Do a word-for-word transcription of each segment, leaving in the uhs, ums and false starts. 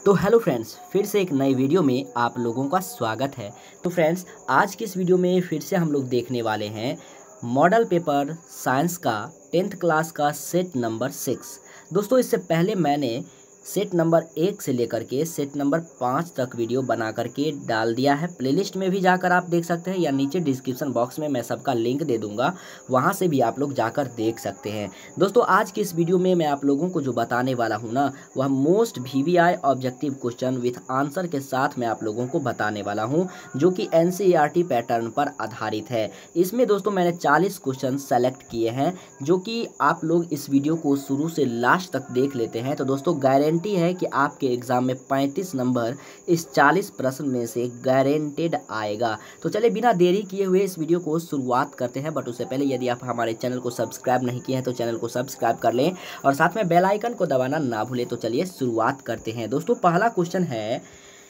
तो hello friends, फिर से एक नई वीडियो में आप लोगों का स्वागत है। तो फ्रेंड्स, आज की इस वीडियो में फिर से हम लोग देखने वाले हैं मॉडल पेपर साइंस का टेंथ क्लास का सेट नंबर सिक्स। दोस्तों, इससे पहले मैंने सेट नंबर एक से लेकर के सेट नंबर पाँच तक वीडियो बना करके डाल दिया है। प्लेलिस्ट में भी जाकर आप देख सकते हैं या नीचे डिस्क्रिप्शन बॉक्स में मैं सबका लिंक दे दूंगा, वहां से भी आप लोग जाकर देख सकते हैं। दोस्तों, आज की इस वीडियो में मैं आप लोगों को जो बताने वाला हूं ना, वह most VVI objective question with answer के साथ मैं आप लोगों को बताने वाला हूं, जो कि एनसीईआरटी पैटर्न पर आधारित है। इसमें दोस्तों मैंने चालीस क्वेश्चन सेलेक्ट किए हैं, जो कि आप लोग इस वीडियो को शुरू से लास्ट तक देख लेते हैं तो दोस्तों गारंटी है कि आपके एग्जाम में पैंतीस नंबर इस चालीस प्रश्न में से गारंटेड आएगा। तो चलिए बिना देरी किए हुए इस वीडियो को शुरुआत करते हैं। बट उससे पहले यदि आप हमारे चैनल को सब्सक्राइब नहीं किए हैं तो चैनल को सब्सक्राइब कर लें और साथ में बेल आइकन को दबाना ना भूलें। तो चलिए शुरुआत करते हैं। दोस्तों, पहला क्वेश्चन है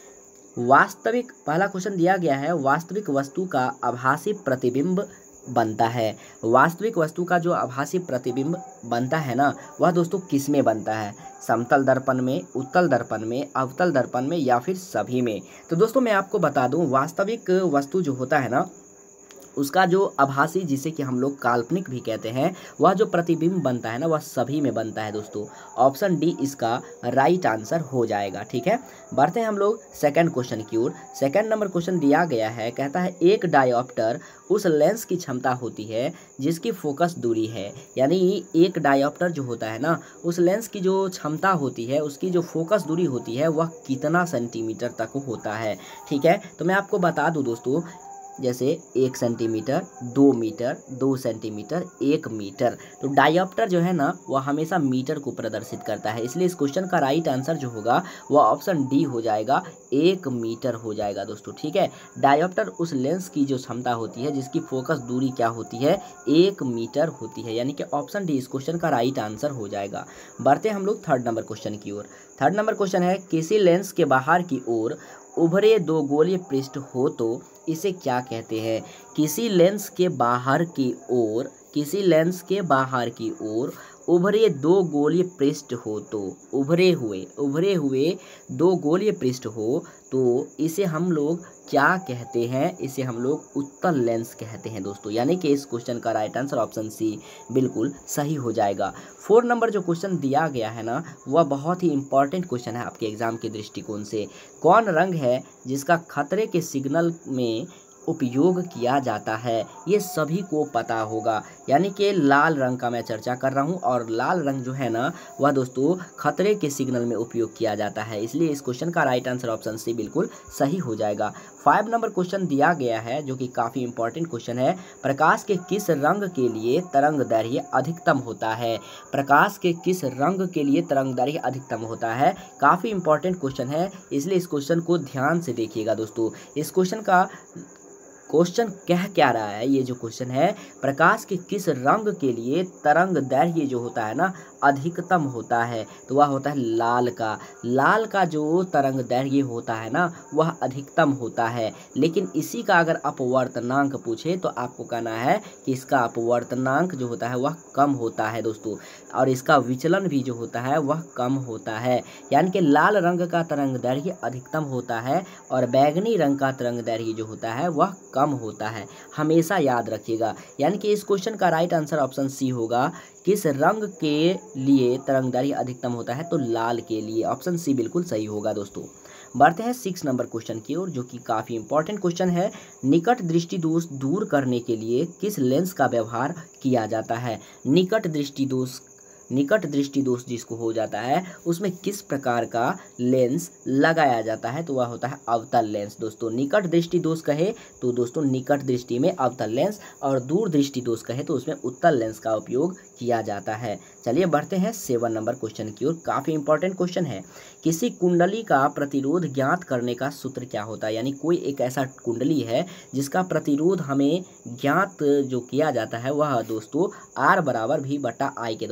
वास्तविक पहला क्वेश्चन दिया गया है वास्तविक वस्तु का आभासी प्रतिबिंब बनता है। वास्तविक वस्तु का जो आभासी प्रतिबिंब बनता है ना, वह दोस्तों किस में बनता है? समतल दर्पण में, उत्तल दर्पण में, अवतल दर्पण में या फिर सभी में? तो दोस्तों मैं आपको बता दूं, वास्तविक वस्तु जो होता है ना, उसका जो आभासी, जिसे कि हम लोग काल्पनिक भी कहते हैं, वह जो प्रतिबिंब बनता है ना, वह सभी में बनता है दोस्तों। ऑप्शन डी इसका राइट आंसर हो जाएगा। ठीक है, बढ़ते हैं हम लोग सेकंड क्वेश्चन की ओर। सेकंड नंबर क्वेश्चन दिया गया है, कहता है एक डायोप्टर उस लेंस की क्षमता होती है जिसकी फोकस दूरी है। यानी एक डायोप्टर जो होता है ना, उस लेंस की जो क्षमता होती है, उसकी जो फोकस दूरी होती है, वह कितना सेंटीमीटर तक होता है। ठीक है, तो मैं आपको बता दूं दोस्तों, जैसे एक सेंटीमीटर, दो मीटर, दो सेंटीमीटर, एक मीटर। तो डायोप्टर जो है ना, वह हमेशा मीटर को प्रदर्शित करता है, इसलिए इस क्वेश्चन का राइट आंसर जो होगा वह ऑप्शन डी हो जाएगा, एक मीटर हो जाएगा दोस्तों। ठीक है, डायोप्टर उस लेंस की जो क्षमता होती है, जिसकी फोकस दूरी क्या होती है, एक मीटर होती है, यानी कि ऑप्शन डी इस क्वेश्चन का राइट आंसर हो जाएगा। बढ़ते हम लोग थर्ड नंबर क्वेश्चन की ओर। थर्ड नंबर क्वेश्चन है किसी लेंस के बाहर की ओर उभरे दो गोलीय पृष्ठ हो तो इसे क्या कहते हैं? किसी लेंस के बाहर की ओर किसी लेंस के बाहर की ओर उभरे दो गोलीय पृष्ठ हो तो उभरे हुए उभरे हुए दो गोलीय पृष्ठ हो तो इसे हम लोग क्या कहते हैं? इसे हम लोग उत्तल लेंस कहते हैं दोस्तों। यानी कि इस क्वेश्चन का राइट आंसर ऑप्शन सी बिल्कुल सही हो जाएगा। फोर नंबर जो क्वेश्चन दिया गया है ना, वह बहुत ही इंपॉर्टेंट क्वेश्चन है आपके एग्जाम के दृष्टिकोण से। कौन रंग है जिसका खतरे के सिग्नल में उपयोग किया जाता है? ये सभी को पता होगा, यानी कि लाल रंग का मैं चर्चा कर रहा हूँ, और लाल रंग जो है ना, वह दोस्तों खतरे के सिग्नल में उपयोग किया जाता है, इसलिए इस क्वेश्चन का राइट आंसर ऑप्शन सी बिल्कुल सही हो जाएगा। फाइव नंबर क्वेश्चन दिया गया है, जो कि काफ़ी इंपॉर्टेंट क्वेश्चन है। प्रकाश के किस रंग के लिए तरंग दैर्घ्य अधिकतम होता है? प्रकाश के किस रंग के लिए तरंग दैर्घ्य अधिकतम होता है? काफ़ी इंपॉर्टेंट क्वेश्चन है, इसलिए इस क्वेश्चन को ध्यान से देखिएगा दोस्तों। इस क्वेश्चन का क्वेश्चन कह क्या रहा है? ये जो क्वेश्चन है, प्रकाश के किस रंग के लिए तरंग दैर्घ्य जो होता है ना, अधिकतम होता है, तो वह होता है लाल का। लाल का जो तरंग दैर्घ्य होता है ना, वह अधिकतम होता है। लेकिन इसी का अगर अपवर्तनांक पूछे तो आपको कहना है कि इसका अपवर्तनांक जो होता है वह कम होता है दोस्तों, और इसका विचलन भी जो होता है वह कम होता है। यानी कि लाल रंग का तरंग दैर्घ्य अधिकतम होता है और बैगनी रंग का तरंग दैर्घ्य जो होता है वह कम होता है, हमेशा याद रखिएगा। यानी कि इस क्वेश्चन का राइट आंसर ऑप्शन सी होगा। किस रंग के लिए तरंगदैर्घ्य अधिकतम होता है? तो लाल के लिए, ऑप्शन सी बिल्कुल सही होगा दोस्तों। बढ़ते हैं सिक्स नंबर क्वेश्चन की ओर, जो कि काफ़ी इंपॉर्टेंट क्वेश्चन है। निकट दृष्टि दोष दूर करने के लिए किस लेंस का व्यवहार किया जाता है? निकट दृष्टि दोष निकट दृष्टि दोष जिसको हो जाता है, उसमें किस प्रकार का लेंस लगाया जाता है? तो वह होता है अवतल लेंस दोस्तों। निकट दृष्टि दोष कहे तो दोस्तों निकट दृष्टि में अवतल लेंस, और दूर दृष्टि दोष कहे तो उसमें उत्तल लेंस का उपयोग किया जाता है। चलिए बढ़ते हैं सेवन नंबर क्वेश्चन की ओर। काफ़ी इंपॉर्टेंट क्वेश्चन है। किसी कुंडली का प्रतिरोध ज्ञात करने का सूत्र क्या होता है? यानी कोई एक ऐसा कुंडली है जिसका प्रतिरोध हमें ज्ञात जो किया जाता है, वह दोस्तों आर बराबर भी बटा आई के द्वारा किया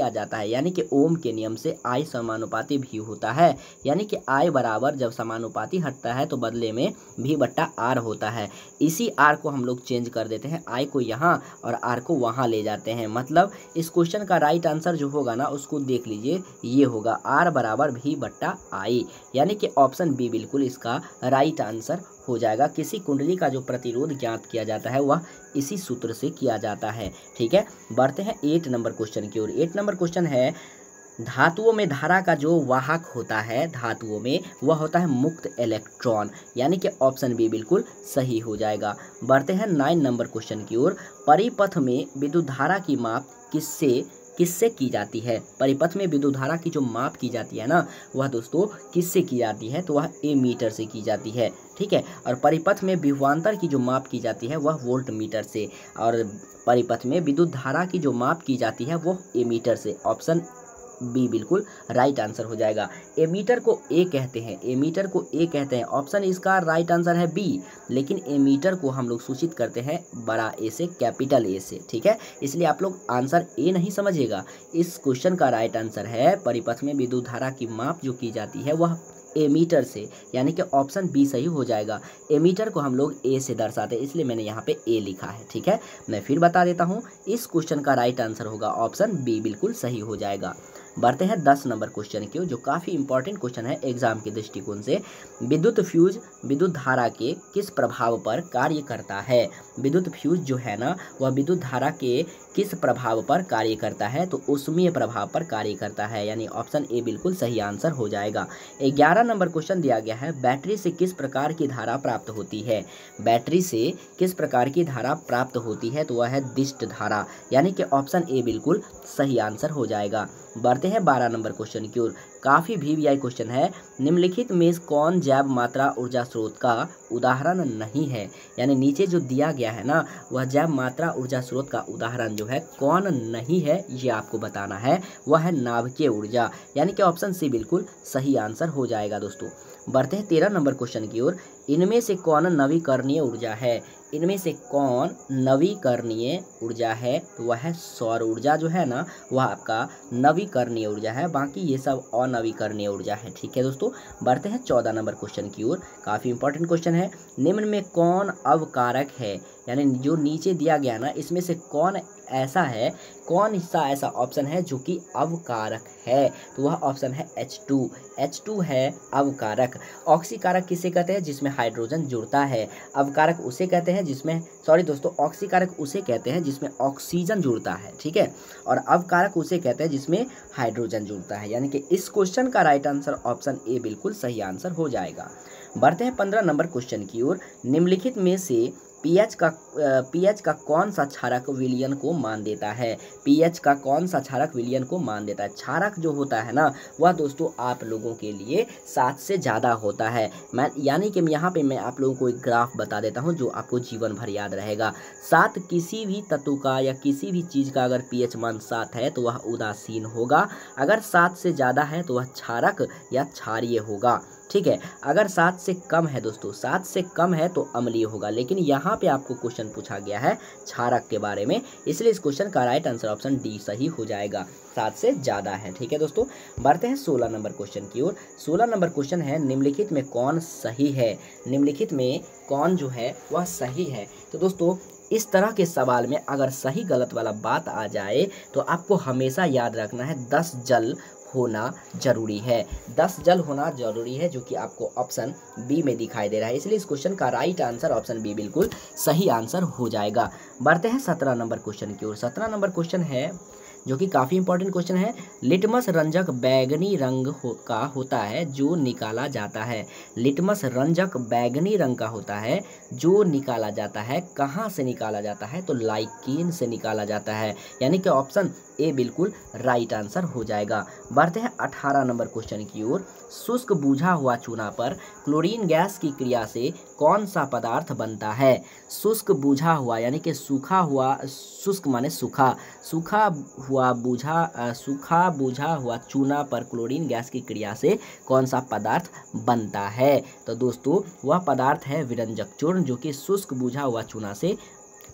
किया जाता है, यानी कि ओम के नियम से आई समानुपाती भी होता है, यानी कि आई बराबर जब समानुपाती हटता है तो बदले में भी बट्टा आर होता है। इसी आर को हम लोग चेंज कर देते हैं, आई को यहाँ और आर को वहाँ ले जाते हैं। मतलब इस क्वेश्चन का राइट आंसर जो होगा ना उसको देख लीजिए, ये होगा आर बराबर भी बट्टा आई, यानी कि ऑप्शन बी बिल्कुल इसका राइट आंसर हो जाएगा। किसी कुंडली का जो प्रतिरोध ज्ञात किया जाता है वह इसी सूत्र से किया जाता है। ठीक है, बढ़ते हैं एट नंबर क्वेश्चन की ओर। एट नंबर क्वेश्चन है, धातुओं में धारा का जो वाहक होता है धातुओं में वह होता है मुक्त इलेक्ट्रॉन, यानी कि ऑप्शन बी बिल्कुल सही हो जाएगा। बढ़ते हैं नाइन नंबर क्वेश्चन की ओर। परिपथ में विद्युत धारा की माप किससे किससे की जाती है? परिपथ में विद्युत धारा की जो माप की जाती है ना वह दोस्तों किससे की जाती है? तो वह ए मीटर से की जाती है। ठीक है, और परिपथ में विभवांतर की जो माप की जाती है वह वोल्ट मीटर से, और परिपथ में विद्युत धारा की जो माप की जाती है वह ए मीटर से। ऑप्शन बी बिल्कुल राइट आंसर हो जाएगा। एमीटर को ए कहते हैं, एमीटर को ए कहते हैं, ऑप्शन इसका राइट आंसर है बी, लेकिन एमीटर को हम लोग सूचित करते हैं बड़ा ए से, कैपिटल ए से। ठीक है, इसलिए आप लोग आंसर ए नहीं समझिएगा। इस क्वेश्चन का राइट आंसर है परिपथ में विद्युत धारा की माप जो की जाती है वह एमीटर से, यानी कि ऑप्शन बी सही हो जाएगा। एमीटर को हम लोग ए से दर्शाते हैं, इसलिए मैंने यहाँ पे ए लिखा है। ठीक है, मैं फिर बता देता हूँ, इस क्वेश्चन का राइट आंसर होगा ऑप्शन बी बिल्कुल सही हो जाएगा। बढ़ते हैं दस नंबर क्वेश्चन की, जो काफ़ी इंपॉर्टेंट क्वेश्चन है एग्जाम के दृष्टिकोण से। विद्युत फ्यूज विद्युत धारा के किस प्रभाव पर कार्य करता है? विद्युत फ्यूज जो है ना वह विद्युत धारा के किस प्रभाव पर कार्य करता है? तो ऊष्मीय प्रभाव पर कार्य करता है, यानी ऑप्शन ए बिल्कुल सही आंसर हो जाएगा। ग्यारह नंबर क्वेश्चन दिया गया है, बैटरी से किस प्रकार की धारा प्राप्त होती है? बैटरी से किस प्रकार की धारा प्राप्त होती है? तो वह है दिष्ट धारा, यानी कि ऑप्शन ए बिल्कुल सही आंसर हो जाएगा। बढ़ते हैं बारह नंबर क्वेश्चन की ओर। काफ़ी भी वी आई क्वेश्चन है, निम्नलिखित में कौन जैव मात्रा ऊर्जा स्रोत का उदाहरण नहीं है? यानी नीचे जो दिया गया है ना वह जैव मात्रा ऊर्जा स्रोत का उदाहरण जो है कौन नहीं है ये आपको बताना है, वह है नाभिकीय ऊर्जा, यानी कि ऑप्शन सी बिल्कुल सही आंसर हो जाएगा दोस्तों। बढ़ते हैं तेरह नंबर क्वेश्चन की ओर। इनमें से कौन नवीकरणीय ऊर्जा है? इनमें से कौन नवीकरणीय ऊर्जा है? तो वह है सौर ऊर्जा जो है ना वह आपका नवीकरणीय ऊर्जा है, बाकी ये सब अनवीकरणीय ऊर्जा है। ठीक है दोस्तों, बढ़ते हैं चौदह नंबर क्वेश्चन की ओर। काफ़ी इंपॉर्टेंट क्वेश्चन है, निम्न में कौन अवकारक है? यानी जो नीचे दिया गया ना इसमें से कौन ऐसा है, कौन हिस्सा ऐसा ऑप्शन है जो कि अवकारक है? तो वह ऑप्शन है एच टू। एच टू है अवकारक। ऑक्सीकारक किसे कहते हैं? जिसमें हाइड्रोजन जुड़ता है। अवकारक उसे कहते हैं जिसमें, सॉरी दोस्तों, ऑक्सीकारक उसे कहते हैं जिसमें ऑक्सीजन जुड़ता है। ठीक है, और अवकारक उसे कहते हैं जिसमें हाइड्रोजन जुड़ता है, यानी कि इस क्वेश्चन का राइट आंसर ऑप्शन ए बिल्कुल सही आंसर हो जाएगा। बढ़ते हैं पंद्रह नंबर क्वेश्चन की ओर। निम्नलिखित में से पीएच का पीएच का कौन सा क्षारक विलयन को मान देता है? पीएच का कौन सा क्षारक विलयन को मान देता है? क्षारक जो होता है ना वह दोस्तों आप लोगों के लिए सात से ज़्यादा होता है। मैं यानी कि यहाँ पे मैं आप लोगों को एक ग्राफ बता देता हूँ जो आपको जीवन भर याद रहेगा। सात किसी भी तत्व का या किसी भी चीज़ का अगर पीएच मान सात है तो वह उदासीन होगा, अगर सात से ज़्यादा है तो वह क्षारक या क्षारीय होगा। ठीक है, अगर सात से कम है दोस्तों, सात से कम है तो अम्लीय होगा, लेकिन यहाँ पे आपको क्वेश्चन पूछा गया है क्षारक के बारे में, इसलिए इस क्वेश्चन का राइट आंसर ऑप्शन डी सही हो जाएगा, सात से ज़्यादा है। ठीक है दोस्तों, बढ़ते हैं सोलह नंबर क्वेश्चन की ओर। सोलह नंबर क्वेश्चन है, निम्नलिखित में कौन सही है? निम्नलिखित में कौन जो है वह सही है? तो दोस्तों इस तरह के सवाल में अगर सही गलत वाला बात आ जाए तो आपको हमेशा याद रखना है दस जल होना जरूरी है। दस जल होना जरूरी है, जो कि आपको ऑप्शन बी में दिखाई दे रहा है, इसलिए इस क्वेश्चन का राइट आंसर ऑप्शन बी बिल्कुल सही आंसर हो जाएगा। बढ़ते हैं सत्रह नंबर क्वेश्चन की ओर। सत्रह नंबर क्वेश्चन है जो कि काफ़ी इंपॉर्टेंट क्वेश्चन है, लिटमस रंजक बैगनी रंग हो, का होता है जो निकाला जाता है। लिटमस रंजक बैगनी रंग का होता है जो निकाला जाता है, कहाँ से निकाला जाता है? तो लाइकेन से निकाला जाता है, यानी कि ऑप्शन ए बिल्कुल राइट आंसर हो जाएगा। बढ़ते हैं अठारह नंबर क्वेश्चन की ओर। शुष्क बुझा हुआ चूना पर क्लोरीन गैस की क्रिया से कौन सा पदार्थ बनता है? शुष्क बुझा हुआ यानी कि सूखा हुआ, शुष्क माने सूखा, सूखा हुआ बुझा सूखा बुझा हुआ चूना पर क्लोरीन गैस की क्रिया से कौन सा पदार्थ बनता है? तो दोस्तों वह पदार्थ है विरंजक चूर्ण, जो कि शुष्क बुझा हुआ चूना से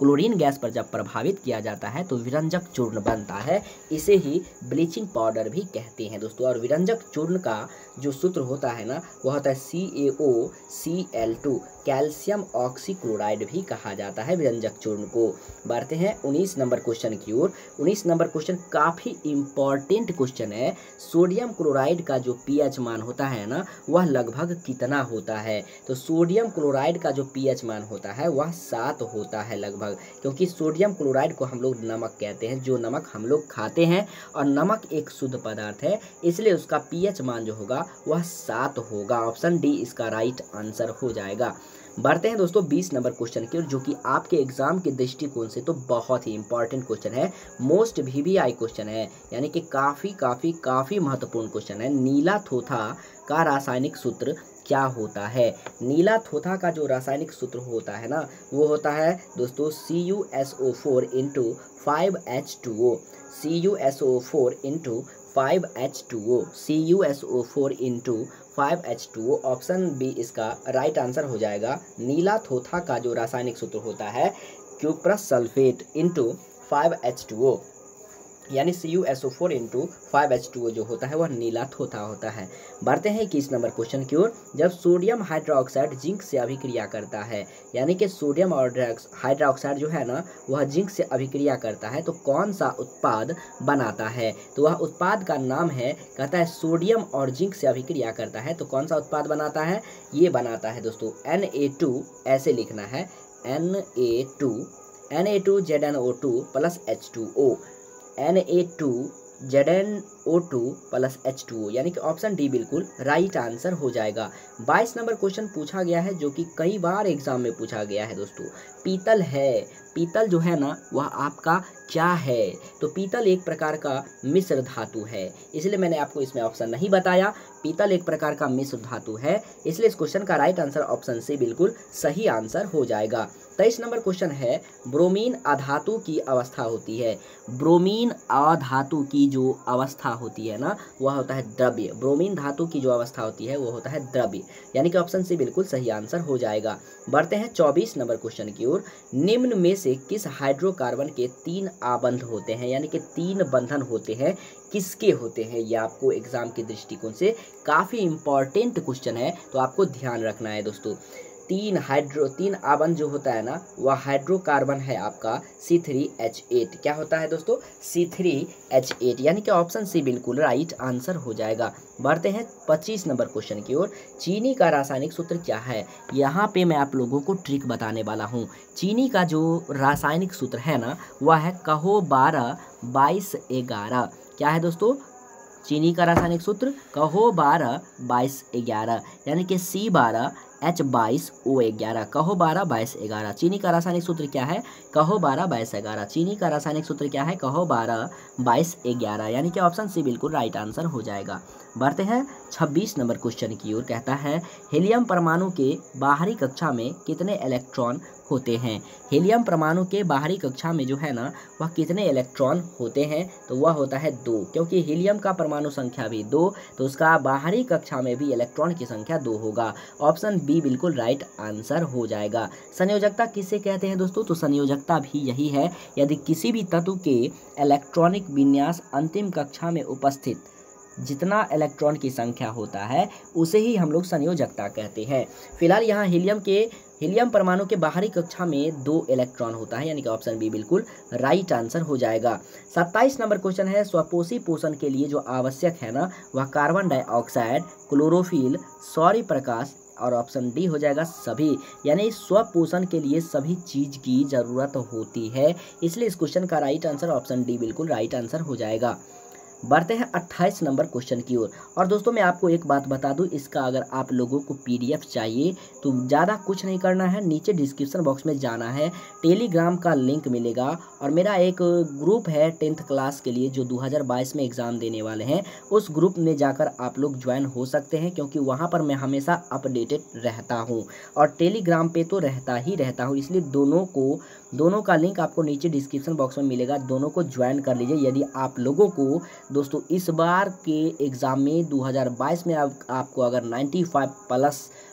क्लोरीन गैस पर जब प्रभावित किया जाता है तो विरंजक चूर्ण बनता है, इसे ही ब्लीचिंग पाउडर भी कहते हैं दोस्तों। और विरंजक चूर्ण का जो सूत्र होता है ना वह होता है C A O C L two, calcium oxychloride भी कहा जाता है विरंजक चूर्ण को। बढ़ते हैं उन्नीस नंबर क्वेश्चन की ओर। उन्नीस नंबर क्वेश्चन काफ़ी इंपॉर्टेंट क्वेश्चन है। सोडियम क्लोराइड का जो पीएच मान होता है ना वह लगभग कितना होता है? तो सोडियम क्लोराइड का जो पीएच मान होता है वह सात होता है लगभग, क्योंकि सोडियम क्लोराइड को हम लोग नमक कहते हैं, जो नमक हम लोग खाते हैं, और नमक एक शुद्ध पदार्थ है, इसलिए उसका पीएच मान जो होगा वह सात होगा। ऑप्शन डी इसका राइट आंसर हो जाएगा। बढ़ते हैं दोस्तों बीस नंबर क्वेश्चन की ओर, जो कि आपके एग्जाम के दृष्टिकोण से तो बहुत ही इंपॉर्टेंट क्वेश्चन है, मोस्ट वीवीआई क्वेश्चन है, यानी कि काफ़ी काफ़ी काफ़ी महत्वपूर्ण क्वेश्चन है। नीला थोथा का रासायनिक सूत्र क्या होता है? नीला थोथा का जो रासायनिक सूत्र होता है ना वो होता है दोस्तों C U S O four into five H two O, C U S O four into five H two O, C U S O four into five H two O. Option B इसका right answer हो जाएगा। नीला थोथा का जो रासायनिक सूत्र होता है cuprous sulphate into five H two O, यानी C U S O four into five H two O जो होता है वह नीला थोथा होता है। बढ़ते हैं इक्कीस नंबर क्वेश्चन की ओर। जब सोडियम हाइड्रोक्साइड जिंक से अभिक्रिया करता है, यानी कि सोडियम और हाइड्रोक्साइड जो है ना वह जिंक से अभिक्रिया करता है, तो कौन सा उत्पाद बनाता है? तो वह उत्पाद का नाम है, कहता है सोडियम और जिंक से अभिक्रिया करता है तो कौन सा उत्पाद बनाता है? ये बनाता है दोस्तों एन ए टू, ऐसे लिखना है N A two, N A two Z N O two plus H two O, N A two Z N O two plus H two O, यानी कि ऑप्शन डी बिल्कुल राइट आंसर हो जाएगा। बाईस number question पूछा गया है जो कि कई बार एग्जाम में पूछा गया है दोस्तों। पीतल है, पीतल जो है ना वह आपका क्या है? तो पीतल एक प्रकार का मिश्र धातु है, इसलिए मैंने आपको इसमें ऑप्शन नहीं बताया। पीतल एक प्रकार का मिश्र धातु है, इसलिए इस क्वेश्चन का राइट आंसर ऑप्शन सी बिल्कुल सही आंसर हो जाएगा। तेईस नंबर क्वेश्चन है ब्रोमीन अधातु की अवस्था होती है। ब्रोमीन अधातु की जो अवस्था होती है ना वह होता है द्रव्य। ब्रोमीन धातु की जो अवस्था होती है वो होता है द्रव्य, यानी कि ऑप्शन सी बिल्कुल सही आंसर हो जाएगा। बढ़ते हैं चौबीस नंबर क्वेश्चन की ओर। निम्न में से किस हाइड्रोकार्बन के तीन आबंध होते हैं, यानी कि तीन बंधन होते हैं, किसके होते हैं? ये आपको एग्जाम के दृष्टिकोण से काफ़ी इंपॉर्टेंट क्वेश्चन है, तो आपको ध्यान रखना है दोस्तों। तीन हाइड्रो तीन आबंध जो होता है ना वह हाइड्रोकार्बन है आपका सी थ्री एच एट। क्या होता है दोस्तों? सी थ्री एच एट, यानी कि ऑप्शन सी बिल्कुल राइट आंसर हो जाएगा। बढ़ते हैं पच्चीस नंबर क्वेश्चन की ओर। चीनी का रासायनिक सूत्र क्या है? यहाँ पे मैं आप लोगों को ट्रिक बताने वाला हूँ। चीनी का जो रासायनिक सूत्र है ना वह है कहो बारह बाईस ग्यारह। क्या है दोस्तों? चीनी का रासायनिक सूत्र कहो बारह बाईस ग्यारह, यानी कि सी बारह एच बाईस ओ ग्यारह, कहो बारह बाईस ग्यारह। चीनी का रासायनिक सूत्र क्या है? कहो बारह बाईस ग्यारह। चीनी का रासायनिक सूत्र क्या है? कहो बारह बाईस ग्यारह, यानी कि ऑप्शन सी बिल्कुल राइट आंसर हो जाएगा। बढ़ते हैं छब्बीस नंबर क्वेश्चन की ओर। कहता है हीलियम परमाणु के बाहरी कक्षा में कितने इलेक्ट्रॉन होते हैं? हीलियम परमाणु के बाहरी कक्षा में जो है ना वह कितने इलेक्ट्रॉन होते हैं? तो वह होता है दो, क्योंकि हीलियम का परमाणु संख्या भी दो, तो उसका बाहरी कक्षा में भी इलेक्ट्रॉन की संख्या दो होगा। ऑप्शन बी बिल्कुल राइट आंसर हो जाएगा। संयोजकता किसे कहते हैं दोस्तों? तो संयोजकता भी यही है, यदि किसी भी तत्व के इलेक्ट्रॉनिक विन्यास अंतिम कक्षा में उपस्थित जितना इलेक्ट्रॉन की संख्या होता है उसे ही हम लोग संयोजकता कहते हैं। फिलहाल यहाँ हीलियम के हीलियम परमाणु के बाहरी कक्षा में दो इलेक्ट्रॉन होता है, यानी कि ऑप्शन बी बिल्कुल राइट आंसर हो जाएगा। सत्ताईस नंबर क्वेश्चन है स्वपोषी पोषण के लिए जो आवश्यक है ना वह कार्बन डाइऑक्साइड, क्लोरोफिल, सौर्य प्रकाश, और ऑप्शन डी हो जाएगा सभी, यानी स्वपोषण के लिए सभी चीज की जरूरत होती है, इसलिए इस क्वेश्चन का राइट आंसर ऑप्शन डी बिल्कुल राइट आंसर हो जाएगा। बढ़ते हैं अट्ठाईस नंबर क्वेश्चन की ओर। और दोस्तों मैं आपको एक बात बता दूं, इसका अगर आप लोगों को पीडीएफ चाहिए तो ज़्यादा कुछ नहीं करना है, नीचे डिस्क्रिप्शन बॉक्स में जाना है, टेलीग्राम का लिंक मिलेगा, और मेरा एक ग्रुप है टेंथ क्लास के लिए जो दो हज़ार बाईस में एग्ज़ाम देने वाले हैं, उस ग्रुप में जाकर आप लोग ज्वाइन हो सकते हैं, क्योंकि वहाँ पर मैं हमेशा अपडेटेड रहता हूँ और टेलीग्राम पे तो रहता ही रहता हूँ, इसलिए दोनों को दोनों का लिंक आपको नीचे डिस्क्रिप्शन बॉक्स में मिलेगा, दोनों को ज्वाइन कर लीजिए। यदि आप लोगों को दोस्तों इस बार के एग्ज़ाम में दो हज़ार बाईस में आप, आपको अगर पचानवे प्लस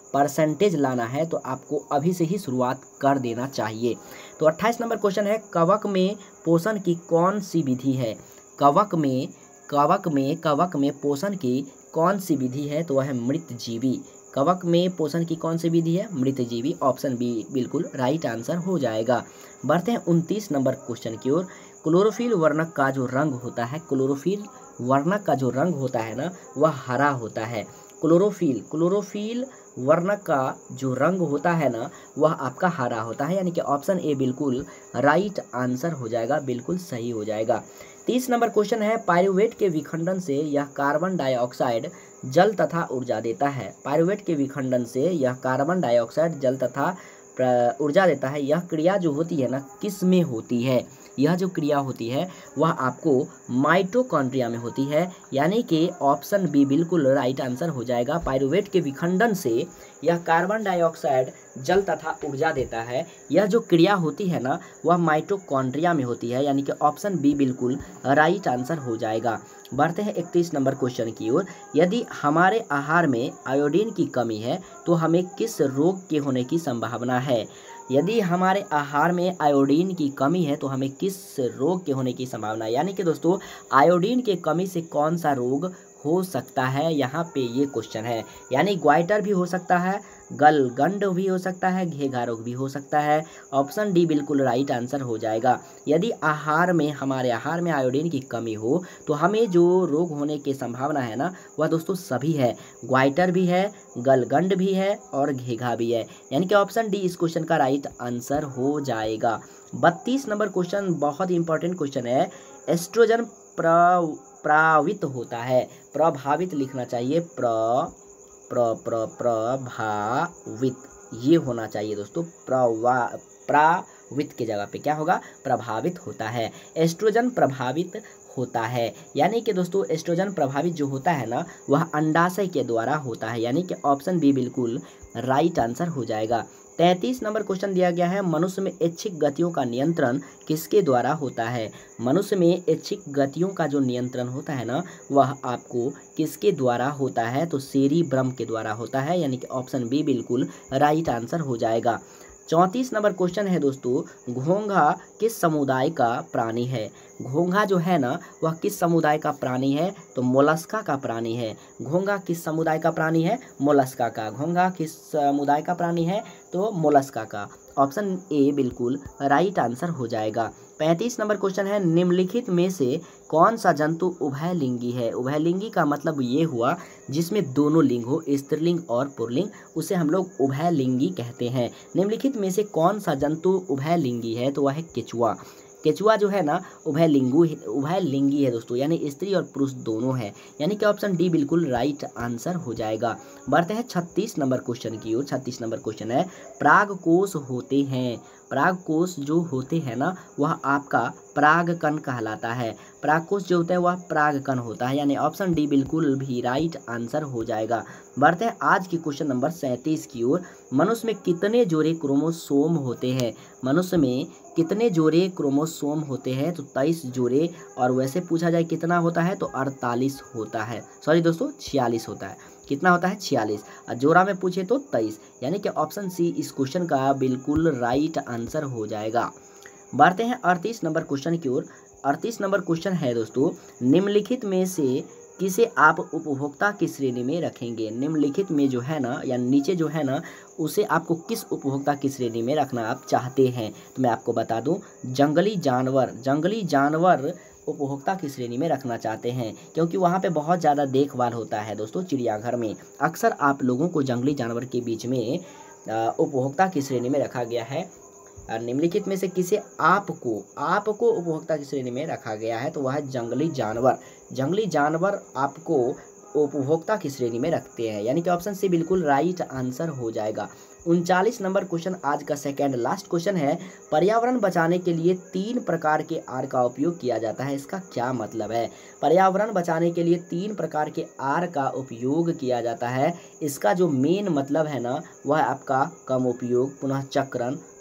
परसेंटेज लाना है तो आपको अभी से ही शुरुआत कर देना चाहिए। तो अट्ठाईस नंबर क्वेश्चन है, कवक में पोषण की कौन सी विधि है? कवक में कवक में कवक में पोषण की कौन सी विधि है? तो वह है मृतजीवी। कवक में पोषण की कौन सी विधि है? मृतजीवी। ऑप्शन बी बिल्कुल राइट आंसर हो जाएगा। बढ़ते हैं उनतीस नंबर क्वेश्चन की ओर। क्लोरोफिल वर्णक का जो रंग होता है, क्लोरोफिल वर्णक का जो रंग होता है ना, वह हरा होता है। क्लोरोफिल क्लोरोफिल वर्णक का जो रंग होता है ना, वह आपका हरा होता है, यानी कि ऑप्शन ए बिल्कुल राइट आंसर हो जाएगा, बिल्कुल सही हो जाएगा। तीस नंबर क्वेश्चन है, पायरुवेट के विखंडन से यह कार्बन डाइऑक्साइड जल तथा ऊर्जा देता है। पायरुवेट के विखंडन से यह कार्बन डाइऑक्साइड जल तथा ऊर्जा देता है। यह क्रिया जो होती है ना, किस में होती है? यह जो क्रिया होती है वह आपको माइटोकॉन्ड्रिया में होती है, यानी कि ऑप्शन बी बिल्कुल राइट आंसर हो जाएगा। पायरुवेट के विखंडन से यह कार्बन डाइऑक्साइड जल तथा ऊर्जा देता है। यह जो क्रिया होती है ना, वह माइटोकॉन्ड्रिया में होती है, यानी कि ऑप्शन बी बिल्कुल राइट आंसर हो जाएगा। बढ़ते हैं इकतीस नंबर क्वेश्चन की ओर। यदि हमारे आहार में आयोडीन की कमी है तो हमें किस रोग के होने की संभावना है? यदि हमारे आहार में आयोडीन की कमी है तो हमें किस रोग के होने की संभावना है? यानी कि दोस्तों, आयोडीन की कमी से कौन सा रोग हो सकता है, यहाँ पे ये क्वेश्चन है। यानी ग्वाइटर भी हो सकता है, गलगंड भी हो सकता है, घेघा रोग भी हो सकता है। ऑप्शन डी बिल्कुल राइट आंसर हो जाएगा। यदि आहार में हमारे आहार में आयोडीन की कमी हो तो हमें जो रोग होने की संभावना है ना, वह दोस्तों सभी है। ग्वाइटर भी है, गलगंड भी है और घेघा भी है, यानी कि ऑप्शन डी इस क्वेश्चन का राइट आंसर हो जाएगा। बत्तीस नंबर क्वेश्चन बहुत ही इंपॉर्टेंट क्वेश्चन है। एस्ट्रोजन प्र प्रभावित होता है, प्रभावित लिखना चाहिए, प्र प्र प्र प्रभावित ये होना चाहिए दोस्तों। प्रवा प्रभावित की जगह पे क्या होगा? प्रभावित होता है। एस्ट्रोजन प्रभावित होता है, यानी कि दोस्तों एस्ट्रोजन प्रभावित जो होता है ना, वह अंडाशय के द्वारा होता है, यानी कि ऑप्शन बी बिल्कुल राइट आंसर हो जाएगा। तैंतीस नंबर क्वेश्चन दिया गया है, मनुष्य में ऐच्छिक गतियों का नियंत्रण किसके द्वारा होता है? मनुष्य में ऐच्छिक गतियों का जो नियंत्रण होता है ना, वह आपको किसके द्वारा होता है? तो सेरिब्रम के द्वारा होता है, यानी कि ऑप्शन बी बिल्कुल राइट आंसर हो जाएगा। चौंतीस नंबर क्वेश्चन है दोस्तों, घोंघा किस समुदाय का प्राणी है? घोंघा जो है ना, वह किस समुदाय का प्राणी है? तो मोलस्का का प्राणी है। घोंघा किस समुदाय का प्राणी है? मोलस्का का। घोंघा किस समुदाय का प्राणी है? तो मोलस्का का। ऑप्शन ए बिल्कुल राइट आंसर हो जाएगा। पैंतीस नंबर क्वेश्चन है, निम्नलिखित में से कौन सा जंतु उभयलिंगी है? उभयलिंगी का मतलब ये हुआ जिसमें दोनों लिंग हो, स्त्रीलिंग और पुल्लिंग, उसे हम लोग उभयलिंगी कहते हैं। निम्नलिखित में से कौन सा जंतु उभयलिंगी है? तो वह है केचुआ। केचुआ जो है ना, उभयलिंगु उभयलिंगी है दोस्तों, यानी स्त्री और पुरुष दोनों है, यानी कि ऑप्शन डी बिल्कुल राइट आंसर हो जाएगा। बढ़ते हैं छत्तीस नंबर क्वेश्चन की ओर। छत्तीस नंबर क्वेश्चन है, परागकोश होते हैं, परागकोश जो होते हैं ना, वह आपका परागकण कहलाता है। परागकोश जो होता है वह परागकण होता है, यानी ऑप्शन डी बिल्कुल भी राइट आंसर हो जाएगा। बढ़ते हैं आज की क्वेश्चन नंबर सैंतीस की ओर। मनुष्य में कितने जोड़े क्रोमोसोम होते हैं? मनुष्य में कितने जोड़े क्रोमोसोम होते हैं? तो तेईस जोड़े, और वैसे पूछा जाए कितना होता है तो अड़तालीस होता है, सॉरी दोस्तों छियालीस होता है। कितना होता है? छियालीस। और जोड़ा में पूछे तो तेईस, यानी कि ऑप्शन सी इस क्वेश्चन का बिल्कुल राइट आंसर हो जाएगा। बढ़ते हैं अड़तीस नंबर क्वेश्चन की ओर। अड़तीस नंबर क्वेश्चन है दोस्तों, निम्नलिखित में से किसे आप उपभोक्ता की श्रेणी में रखेंगे? निम्नलिखित में जो है ना, या नीचे जो है ना, उसे आपको किस उपभोक्ता की श्रेणी में रखना आप चाहते हैं? तो मैं आपको बता दूं, जंगली जानवर जंगली जानवर उपभोक्ता की श्रेणी में रखना चाहते हैं, क्योंकि वहाँ पे बहुत ज़्यादा देखभाल होता है दोस्तों चिड़ियाघर में। अक्सर आप लोगों को जंगली जानवर के बीच में उपभोक्ता की श्रेणी में रखा गया है। निम्नलिखित में से किसे आपको आपको उपभोक्ता की श्रेणी में रखा गया है? तो वह है जंगली जानवर। जंगली जानवर आपको उपभोक्ता की श्रेणी में रखते हैं, यानी कि ऑप्शन सी बिल्कुल राइट आंसर हो जाएगा। उनचालीस नंबर क्वेश्चन आज का सेकेंड लास्ट क्वेश्चन है, पर्यावरण बचाने के लिए तीन प्रकार के आर का उपयोग किया जाता है, इसका क्या मतलब है? पर्यावरण बचाने के लिए तीन प्रकार के आर का उपयोग किया जाता है, इसका जो मेन मतलब है ना, वह आपका कम उपयोग, पुनः चक्रण,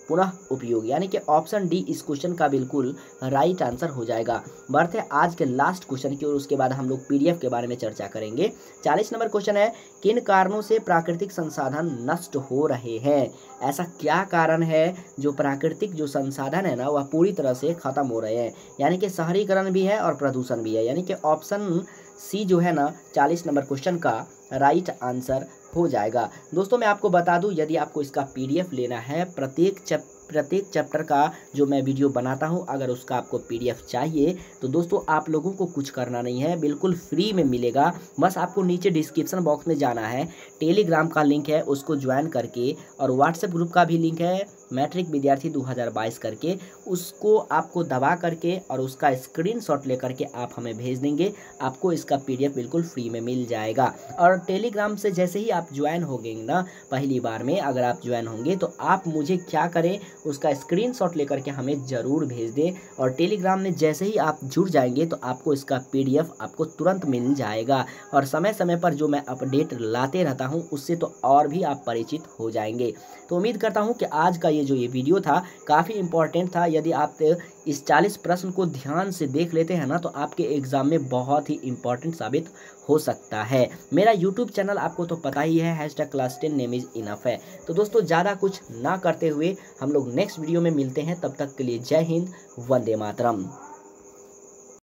पुनः उपयोग, यानी कि ऑप्शन डी इस क्वेश्चन का बिल्कुल राइट आंसर हो जाएगा। बढ़ते हैं आज के लास्ट क्वेश्चन की और उसके बाद हम लोग पीडीएफ के बारे में चर्चा करेंगे। चालीस नंबर क्वेश्चन है, किन कारणों से प्राकृतिक संसाधन नष्ट हो रहे हैं? ऐसा क्या कारण है जो प्राकृतिक जो संसाधन है ना वह पूरी तरह से खत्म हो रहे हैं, यानी कि शहरीकरण भी है और प्रदूषण भी है, यानी कि ऑप्शन सी जो है ना चालीस नंबर क्वेश्चन का राइट आंसर हो जाएगा। दोस्तों मैं आपको बता दूं, यदि आपको इसका पीडीएफ लेना है, प्रत्येक चैप प्रत्येक चैप्टर का जो मैं वीडियो बनाता हूं, अगर उसका आपको पीडीएफ चाहिए तो दोस्तों आप लोगों को कुछ करना नहीं है, बिल्कुल फ्री में मिलेगा। बस आपको नीचे डिस्क्रिप्शन बॉक्स में जाना है, टेलीग्राम का लिंक है उसको ज्वाइन करके, और व्हाट्सएप ग्रुप का भी लिंक है मैट्रिक विद्यार्थी दो हज़ार बाईस करके, उसको आपको दबा करके और उसका स्क्रीनशॉट लेकर के आप हमें भेज देंगे, आपको इसका पीडीएफ बिल्कुल फ्री में मिल जाएगा। और टेलीग्राम से जैसे ही आप ज्वाइन होंगे ना, पहली बार में अगर आप ज्वाइन होंगे तो आप मुझे क्या करें, उसका स्क्रीनशॉट लेकर के हमें ज़रूर भेज दें, और टेलीग्राम में जैसे ही आप जुड़ जाएंगे तो आपको इसका पीडीएफ आपको तुरंत मिल जाएगा। और समय समय पर जो मैं अपडेट लाते रहता हूं उससे तो और भी आप परिचित हो जाएंगे। तो उम्मीद करता हूं कि आज का ये जो ये वीडियो था काफ़ी इंपॉर्टेंट था। यदि आप इस चालीस प्रश्न को ध्यान से देख लेते हैं ना तो आपके एग्ज़ाम में बहुत ही इंपॉर्टेंट साबित हो सकता है। मेरा यूट्यूब चैनल आपको तो पता ही है, hashtag class ten name is enough है। तो दोस्तों ज़्यादा कुछ ना करते हुए हम लोग नेक्स्ट वीडियो में मिलते हैं, तब तक के लिए जय हिंद, वंदे मातरम।